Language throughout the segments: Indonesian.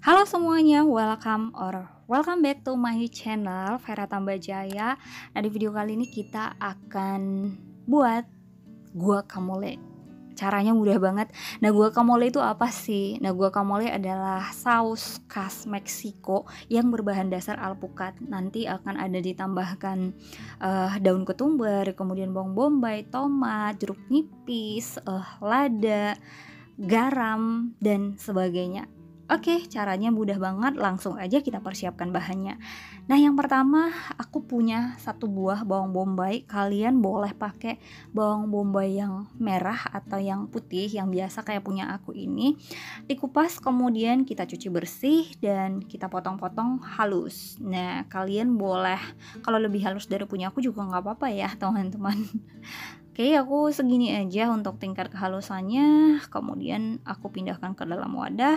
Halo semuanya, welcome back to my channel Vera Tambajaya. Nah, di video kali ini kita akan buat guacamole. Caranya mudah banget. Nah, guacamole itu apa sih? Nah, guacamole adalah saus khas Meksiko yang berbahan dasar alpukat. Nanti akan ada ditambahkan daun ketumbar, kemudian bawang bombay, tomat, jeruk nipis, lada, garam, dan sebagainya. Oke, caranya mudah banget, langsung aja kita persiapkan bahannya. Nah, yang pertama aku punya 1 buah bawang bombay. Kalian boleh pakai bawang bombay yang merah atau yang putih, yang biasa kayak punya aku ini. Dikupas, kemudian kita cuci bersih dan kita potong-potong halus. Nah, kalian boleh, kalau lebih halus dari punya aku juga nggak apa-apa ya teman-teman. Oke, aku segini aja untuk tingkat kehalusannya. Kemudian aku pindahkan ke dalam wadah.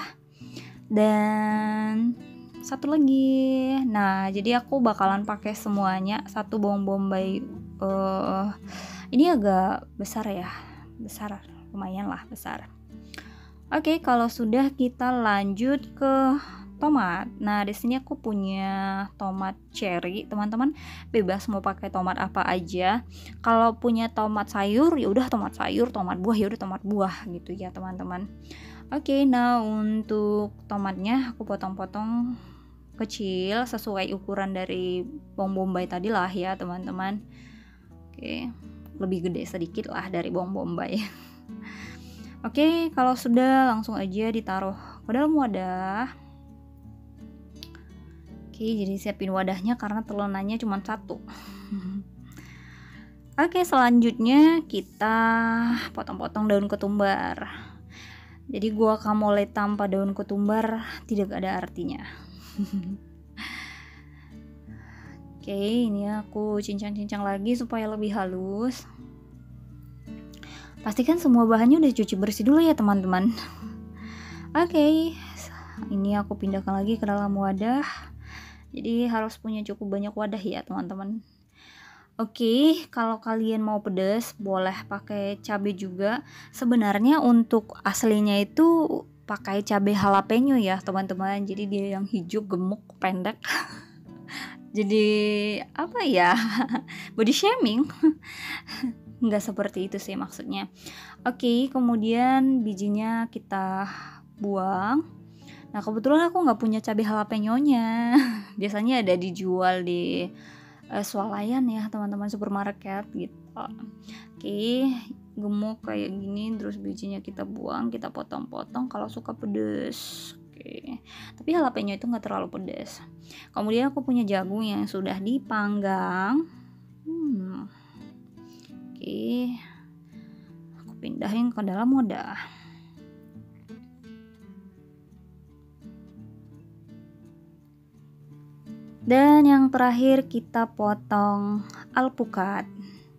Dan satu lagi. Nah, jadi aku bakalan pakai semuanya. 1 bawang bombay ini agak besar ya. Besar, lumayan lah besar. Oke, kalau sudah kita lanjut ke tomat. Nah, di sini aku punya tomat cherry. Teman-teman bebas mau pakai tomat apa aja. Kalau punya tomat sayur ya udah tomat sayur, tomat buah ya udah tomat buah gitu ya, teman-teman. Oke, nah untuk tomatnya aku potong-potong kecil sesuai ukuran dari bawang bombay tadi lah ya, teman-teman. Oke, lebih gede sedikit lah dari bawang bombay. Oke, kalau sudah langsung aja ditaruh ke dalam wadah. Oke, jadi siapin wadahnya karena telonannya cuma 1. Oke, selanjutnya kita potong-potong daun ketumbar. Jadi guacamole tanpa daun ketumbar tidak ada artinya. Oke, ini aku cincang-cincang lagi supaya lebih halus. Pastikan semua bahannya udah cuci bersih dulu ya, teman-teman. Oke, ini aku pindahkan lagi ke dalam wadah. Jadi harus punya cukup banyak wadah ya, teman-teman. Oke, kalau kalian mau pedas boleh pakai cabai juga. Sebenarnya untuk aslinya itu pakai cabai jalapeno ya, teman-teman. Jadi dia yang hijau, gemuk, pendek. Jadi apa ya? Body shaming. Nggak seperti itu sih maksudnya. Oke, kemudian bijinya kita buang. Nah, kebetulan aku nggak punya cabai jalapeno-nya. Biasanya ada dijual di swalayan ya, teman-teman, supermarket gitu. Oke, gemuk kayak gini, terus bijinya kita buang, kita potong-potong kalau suka pedes. Oke, tapi jalapeno itu nggak terlalu pedas. Kemudian aku punya jagung yang sudah dipanggang. Oke, aku pindahin ke dalam wadah. Dan yang terakhir kita potong alpukat.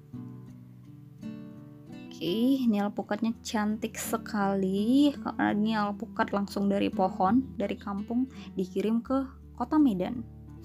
Oke, ini alpukatnya cantik sekali karena ini alpukat langsung dari pohon, dari kampung dikirim ke kota Medan.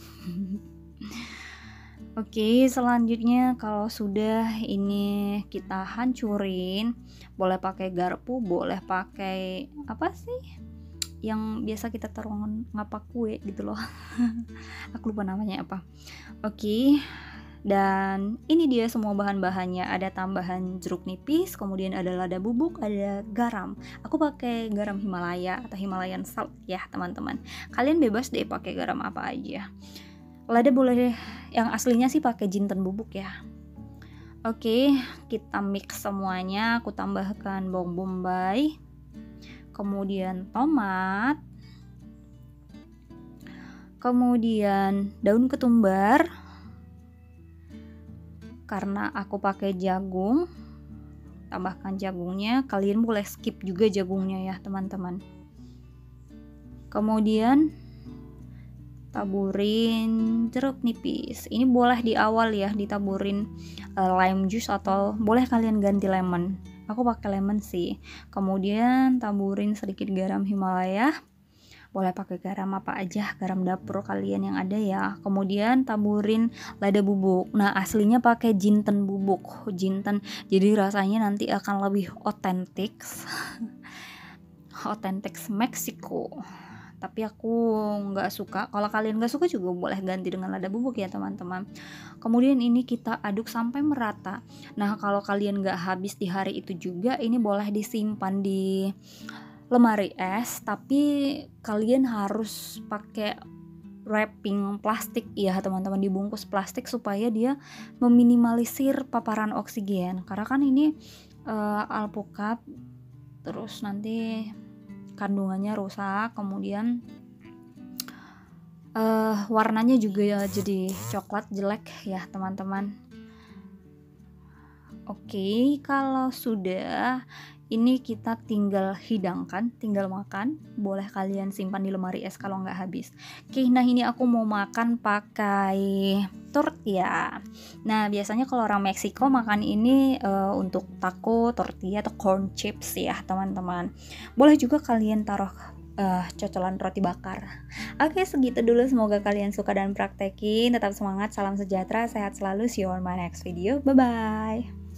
Oke, selanjutnya kalau sudah ini kita hancurin, boleh pakai garpu, boleh pakai apa sih yang biasa kita taruh ngapak kue gitu loh. Aku lupa namanya apa. Oke, dan ini dia semua bahan-bahannya. Ada tambahan jeruk nipis, kemudian ada lada bubuk, ada garam. Aku pakai garam Himalaya atau Himalayan salt ya, teman-teman. Kalian bebas deh pakai garam apa aja. Lada boleh, yang aslinya sih pakai jinten bubuk ya. Oke, kita mix semuanya. Aku tambahkan bawang bombay, kemudian tomat, kemudian daun ketumbar. Karena aku pakai jagung, tambahkan jagungnya. Kalian boleh skip juga jagungnya ya, teman-teman. Kemudian taburin jeruk nipis. Ini boleh di awal ya ditaburin lime juice atau boleh kalian ganti lemon. Aku pakai lemon sih. Kemudian taburin sedikit garam Himalaya. Boleh pakai garam apa aja, garam dapur kalian yang ada ya. Kemudian taburin lada bubuk. Nah, aslinya pakai jinten bubuk, jinten. Jadi rasanya nanti akan lebih otentik. Otentik Meksiko. tapi aku nggak suka. Kalau kalian nggak suka juga boleh ganti dengan lada bubuk ya teman-teman. Kemudian ini kita aduk sampai merata. Nah kalau kalian nggak habis di hari itu juga, ini boleh disimpan di lemari es, tapi kalian harus pakai wrapping plastik ya teman-teman, dibungkus plastik supaya dia meminimalisir paparan oksigen, karena kan ini alpukat, terus nanti kandungannya rusak, kemudian warnanya juga jadi coklat jelek ya teman-teman. Oke, kalau sudah ini kita tinggal hidangkan, tinggal makan. Boleh kalian simpan di lemari es kalau nggak habis. Oke, nah ini aku mau makan pakai tortilla. Nah biasanya kalau orang Meksiko makan ini untuk taco, tortilla atau corn chips ya teman-teman. Boleh juga kalian taruh cocolan roti bakar. Oke, segitu dulu, semoga kalian suka dan praktekin. Tetap semangat, salam sejahtera, sehat selalu, see you on my next video, bye bye.